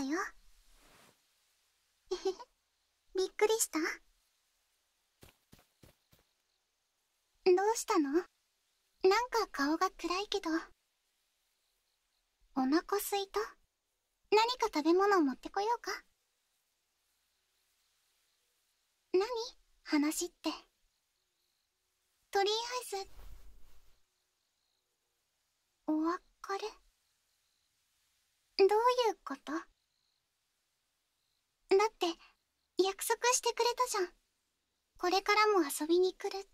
よ。えへへ、びっくりした？どうしたの？なんか顔が暗いけど。お腹すいた？何か食べ物を持ってこようか？何？話って。とりあえず、お別れ？どういうこと？だって、約束してくれたじゃん。これからも遊びに来るって。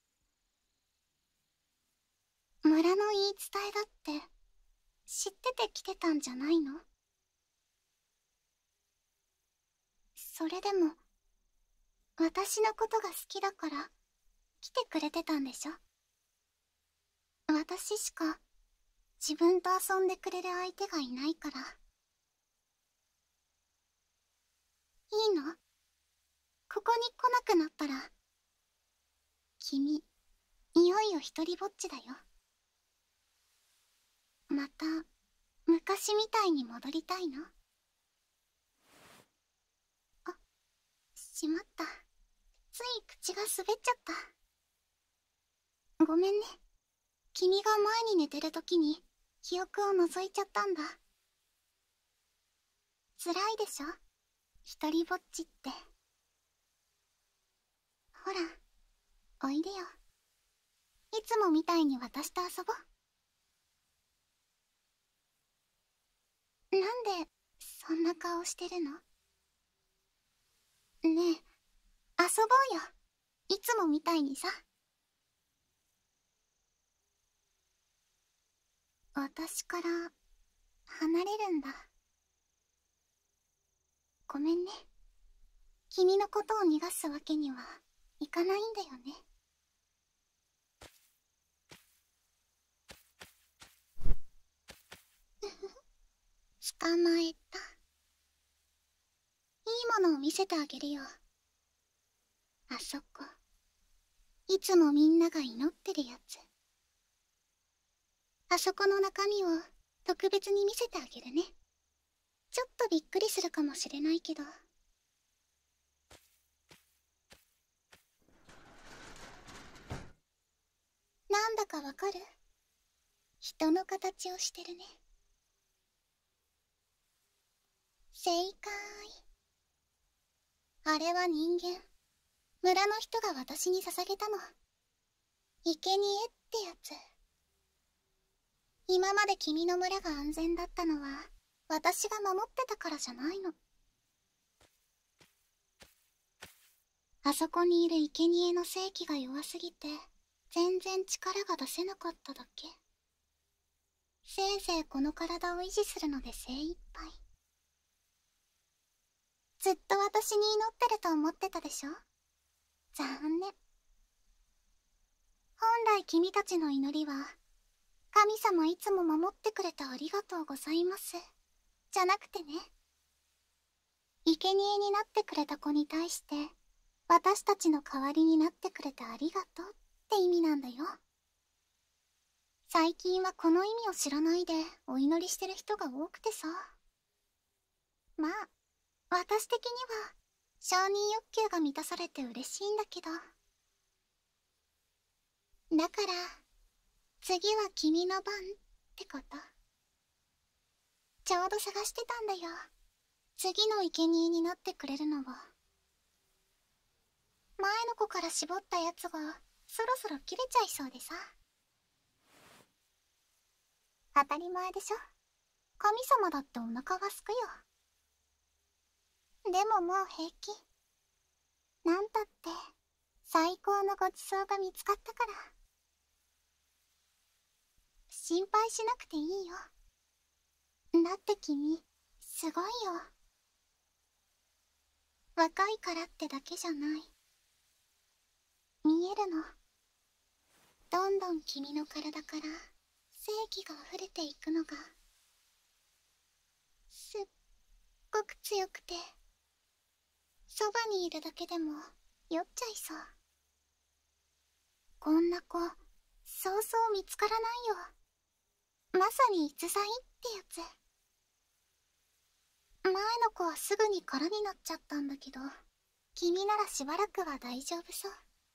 村の言い伝えだって知ってて来てたんじゃないの？それでも私のことが好きだから来てくれてたんでしょ？私しか自分と遊んでくれる相手がいないから。いいの？ここに来なくなったら君、いよいよ一人ぼっちだよ。また昔みたいに戻りたいの？あ、しまった。つい口が滑っちゃった。ごめんね。君が前に寝てる時に記憶を覗いちゃったんだ。辛いでしょ？一人ぼっちって。ほら、おいでよ。いつもみたいに私と遊ぼう。なんでそんな顔してるの？ねえ、遊ぼうよ。いつもみたいにさ。私から離れるんだ。ごめんね。君のことを逃がすわけにはいかないんだよね。捕まえた。いいものを見せてあげるよ。あそこ。いつもみんなが祈ってるやつ。あそこの中身を特別に見せてあげるね。ちょっとびっくりするかもしれないけど。なんだかわかる？人の形をしてるね。正解。あれは人間。村の人が私に捧げたの。生贄ってやつ。今まで君の村が安全だったのは私が守ってたからじゃないの。あそこにいる生贄の正気が弱すぎて全然力が出せなかっただけ。せいぜいこの体を維持するので精一杯。ずっと私に祈ってると思ってたでしょ？残念。本来君たちの祈りは神様いつも守ってくれてありがとうございますじゃなくてね、生贄になってくれた子に対して私たちの代わりになってくれてありがとうって意味なんだよ。最近はこの意味を知らないでお祈りしてる人が多くてさ。まあ私的には承認欲求が満たされて嬉しいんだけど。だから次は君の番ってこと。ちょうど探してたんだよ、次の生贄になってくれるのを。前の子から絞ったやつがそろそろ切れちゃいそうでさ。当たり前でしょ。神様だってお腹がすくよ。でももう平気。なんたって最高のごちそうが見つかったから。心配しなくていいよ。だって君すごいよ。若いからってだけじゃない。見えるの。どんどん君の体から正気が溢れていくのが。すっごく強くてそばにいるだけでも酔っちゃいそう。こんな子そうそう見つからないよ。まさに逸材ってやつ。 前の子はすぐに空になっちゃったんだけど、君ならしばらくは大丈夫そう。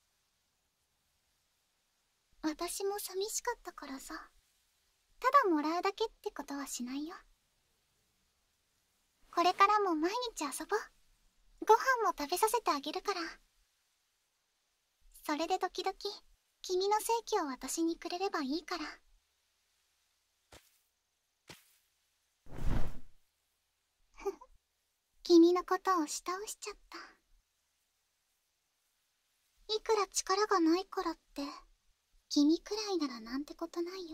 私も寂しかったからさ、ただもらうだけってことはしないよ。これからも毎日遊ぼう。ご飯も食べさせてあげるから。それで時々君の正規を私にくれればいいから。ふふ、君のことを舌をしちゃった。いくら力がないからって君くらいならなんてことないよ。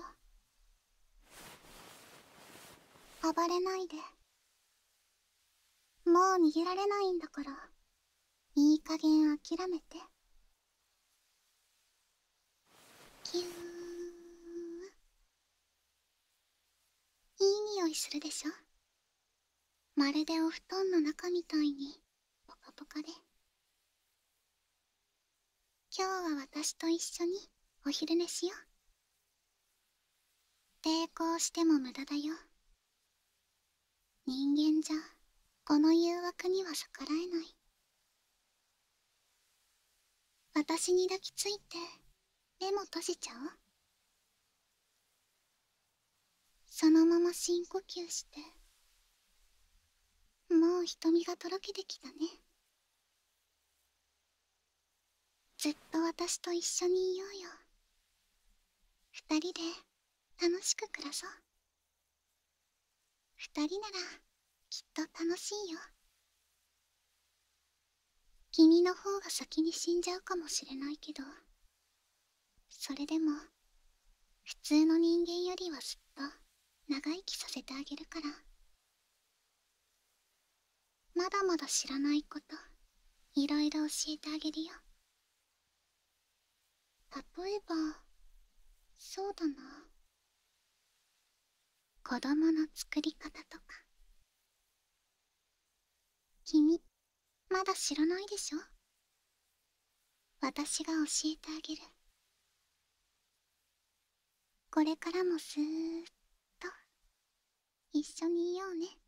暴れないで。もう逃げられないんだから、いい加減諦めて。キューン。いい匂いするでしょ。まるでお布団の中みたいにポカポカで。今日は私と一緒にお昼寝しよう。抵抗しても無駄だよ。人間じゃこの誘惑には逆らえない。私に抱きついて目も閉じちゃおう。そのまま深呼吸して。もう瞳がとろけてきたね。ずっと私と一緒にいようよ。二人で楽しく暮らそう。二人ならきっと楽しいよ。君の方が先に死んじゃうかもしれないけど、それでも普通の人間よりはずっと長生きさせてあげるから。まだまだ知らないこといろいろ教えてあげるよ。例えば、そうだな、子供の作り方とか。君まだ知らないでしょ。私が教えてあげる。これからもずーっと一緒にいようね。